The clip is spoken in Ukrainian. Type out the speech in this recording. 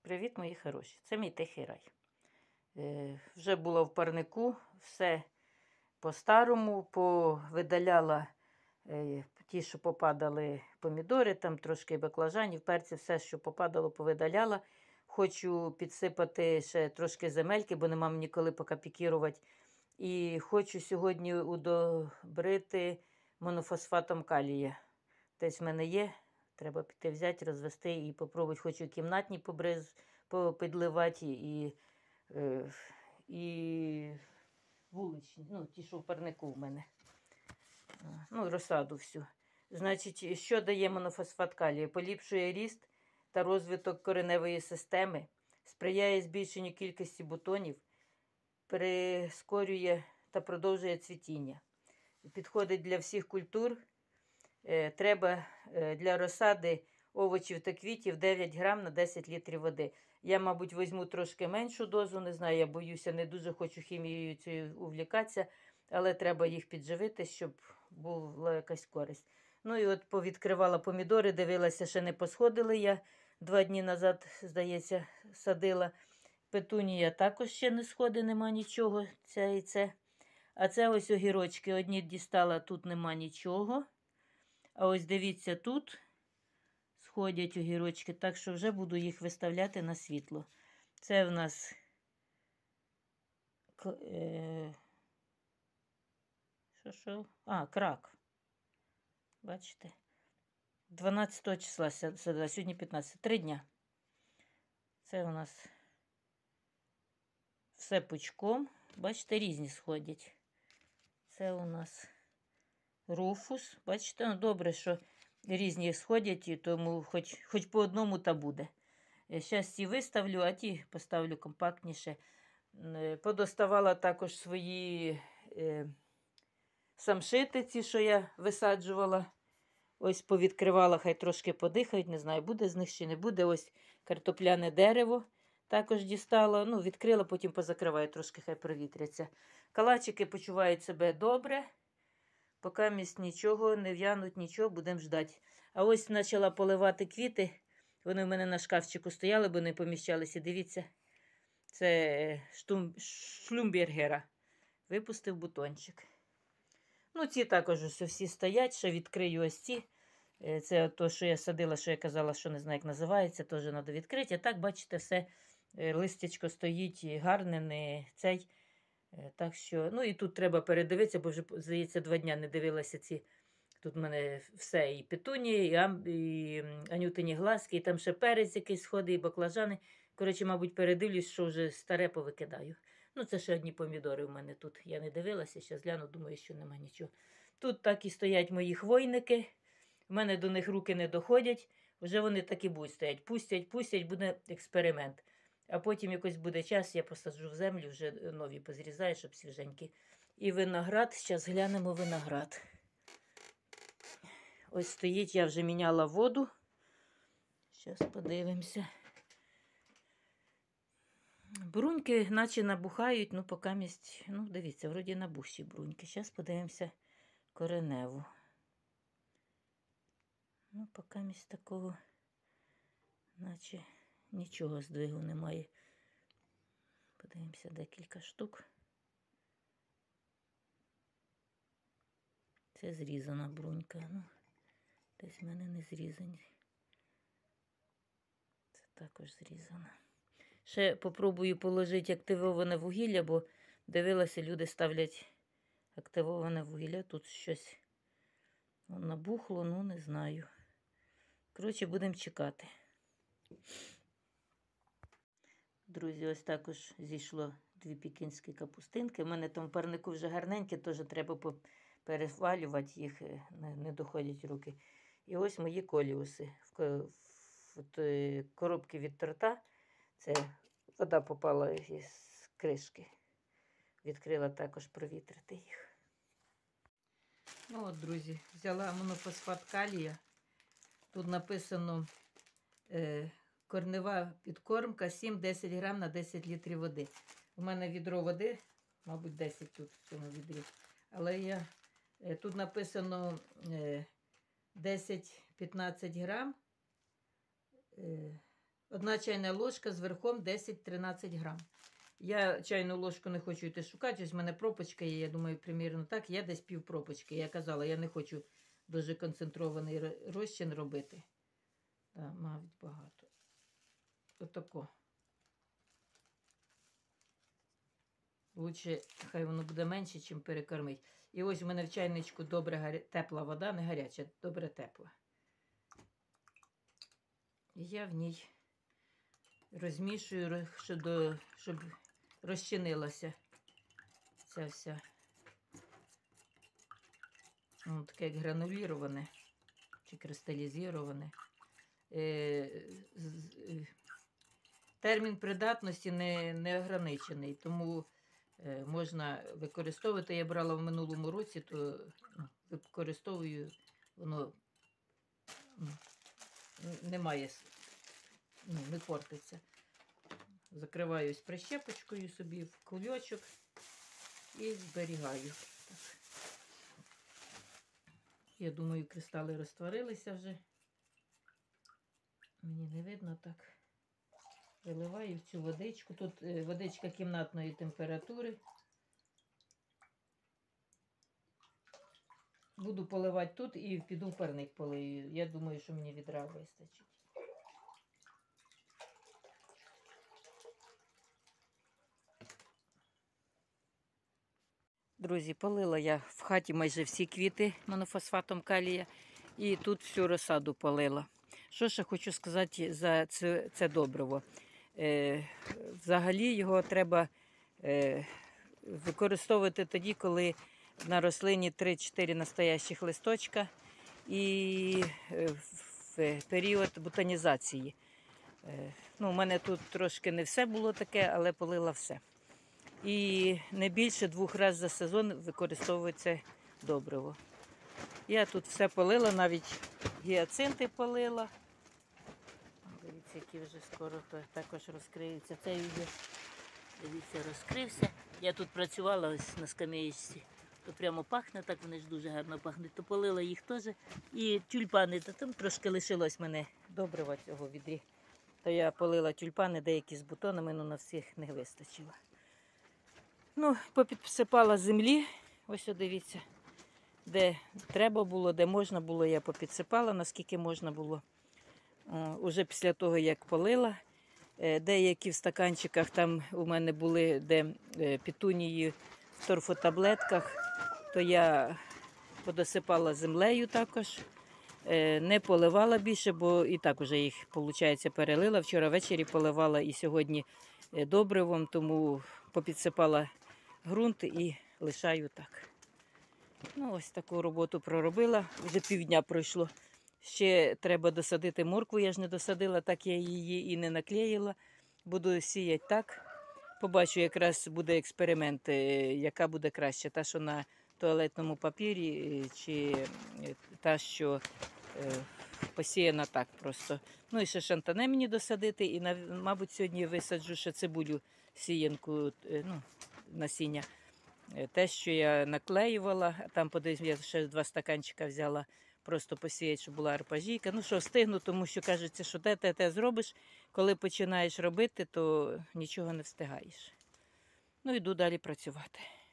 Привіт, мої хороші! Це мій тихий рай. Вже була в парнику, все по-старому, повидаляла ті, що попадали помідори, там трошки баклажанів, перці, все, що попадало, повидаляла. Хочу підсипати ще трошки земельки, бо нема мені коли поки пікірувати. І хочу сьогодні удобрити монофосфатом калія. Десь в мене є. Треба піти взяти, розвести і попробувати. Хочу кімнатні попідливати і вуличні, ну, ті, що в парнику в мене. Ну, розсаду всю. Значить, що дає монофосфат калію? Поліпшує ріст та розвиток кореневої системи, сприяє збільшенню кількості бутонів, прискорює та продовжує цвітіння. Підходить для всіх культур. Треба для розсади овочів та квітів 9 грам на 10 літрів води. Я, мабуть, візьму трошки меншу дозу, не знаю, я боюся, не дуже хочу хімією цією увлікатися, але треба їх підживити, щоб була якась користь. Ну і от повідкривала помідори, дивилася, ще не посходили я. 2 дні назад, здається, садила. Петунія також ще не сходить, нема нічого. Це і це. А це ось огірочки. Одні дістала, тут нема нічого. А ось дивіться, тут сходять огірочки, так що вже буду їх виставляти на світло. Це в нас крак. Бачите? 12 числа садила, сьогодні 15, 3 дня. Це у нас все пучком. Бачите, різні сходять. Це у нас руфус. Бачите, ну добре, що різні сходять, і тому хоч по одному та буде. Зараз ці виставлю, а ті поставлю компактніше. Подоставала також свої самшити, ці, що я висаджувала. Ось повідкривала, хай трошки подихають, не знаю, буде з них чи не буде. Ось картопляне дерево також дістала. Ну, відкрила, потім позакриваю, трошки хай провітряться. Калачики почувають себе добре. Поки місць нічого, не в'януть, нічого, будемо ждати. А ось почала поливати квіти. Вони в мене на шкафчику стояли, бо не поміщалися. Дивіться, це шлюмбергера. Випустив бутончик. Ну, ці також ось всі стоять, ще відкрию ось ці. Це то, що я садила, що я казала, що не знаю, як називається, теж треба відкрити. А так, бачите, все листячко стоїть гарне, не цей. Так що, ну і тут треба передивитися, бо вже, здається, 2 дні не дивилася ці. Тут в мене все, і петунії, і анютині глазки, і там ще перець якийсь сходить, і баклажани. Коротше, мабуть, передивлюсь, що вже старе повикидаю. Ну, це ще одні помідори в мене тут. Я не дивилася, зараз гляну, думаю, що нема нічого. Тут так і стоять мої хвойники. В мене до них руки не доходять. Вже вони так і будуть стоять. Пустять, буде експеримент. А потім якось буде час, я посаджу в землю, вже нові позрізаю, щоб свіженькі. І виноград, зараз глянемо виноград. Ось стоїть, я вже міняла воду. Зараз подивимося. Бруньки наче набухають, ну поки місць, ну дивіться, вроді набухші бруньки. Зараз подивимося кореневу. Ну поки місць такого, наче нічого здвигу немає. Подивимося декілька штук. Це зрізана брунька. Ну, десь в мене не зрізані. Це також зрізана. Ще попробую положити активоване вугілля, бо дивилася, люди ставлять активоване вугілля. Тут щось набухло, ну не знаю. Коротше, будемо чекати. Друзі, ось також зійшло 2 пекінські капустинки. У мене там в парнику вже гарненькі, теж треба перевалювати їх, не доходять руки. І ось мої коліуси. В коробки від торта. Це вода попала із кришки. Відкрила також провітрити їх. Ну от, друзі, взяла монофосфат калія. Тут написано корнева підкормка 7-10 грам на 10 літрів води. У мене відро води, мабуть, 10 тут в цьому відрі. Але тут написано 10-15 грам. 1 чайна ложка з верхом 10-13 грам. Я чайну ложку не хочу йти шукати, ось в мене пропочка є, я думаю, примірно так, я десь пів пропочки. Я казала, я не хочу дуже концентрований розчин робити. Так, мабуть, багато. Отако. Лучше, хай воно буде менше, чим перекормить. І ось у мене в чайничку добре тепла вода, не гаряча, добре тепла. І я в ній розмішую, щоб розчинилася ця вся. Воно таке як грануліроване чи кристалізоване. Термін придатності не ограничений, тому можна використовувати. Я брала в минулому році, то використовую, воно немає, не портиться. Закриваюсь прищепочкою собі в кульочок і зберігаю. Так. Я думаю, кристали розтворилися вже. Мені не видно так. Виливаю в цю водичку. Тут водичка кімнатної температури. Буду поливати тут і піду в парник полию. Я думаю, що мені відра вистачить. Друзі, полила я в хаті майже всі квіти монофосфатом калія. І тут всю розсаду полила. Що ще хочу сказати за це добриво. Взагалі його треба використовувати тоді, коли на рослині 3-4 настоящих листочка і в період бутонізації. У мене тут трошки не все було таке, але полила все. І не більше 2 разів за сезон використовується добриво. Я тут все полила, навіть гіацинти полила. Дивіться, які вже скоро також розкриються. Цей вже, дивіться, розкрився. Я тут працювала ось на скамеєчці. То прямо пахне, так вони ж дуже гарно пахнуть. То полила їх теж. І тюльпани, то там трошки лишилось мене добрива цього відрі. То я полила тюльпани, деякі з бутонами, але на всіх не вистачило. Попідсипала землі, ось дивіться, де треба було, де можна було, я попідсипала, наскільки можна було. Уже після того, як полила, деякі в стаканчиках там у мене були, де петунії в торфотаблетках, то я подосипала землею також, не поливала більше, бо і так вже їх, виходить, перелила. Вчора ввечері поливала і сьогодні добривом, тому попідсипала ґрунт і лишаю так. Ось таку роботу проробила, вже півдня пройшло. Ще треба досадити моркву, я ж не досадила, так я її і не наклеїла. Буду сіяти так. Побачу, якраз буде експеримент, яка буде краще. Та, що на туалетному папірі, чи та, що посіяна так просто. І ще шантане мені досадити, і, мабуть, сьогодні висаджу ще цибулю сіянку, насіння. Те, що я наклеювала, там, подивіться, я ще 2 стаканчика взяла, просто посіяти, щоб була арпажійка. Встигну, тому що кажеться, що те зробиш, коли починаєш робити, то нічого не встигаєш. Йду далі працювати.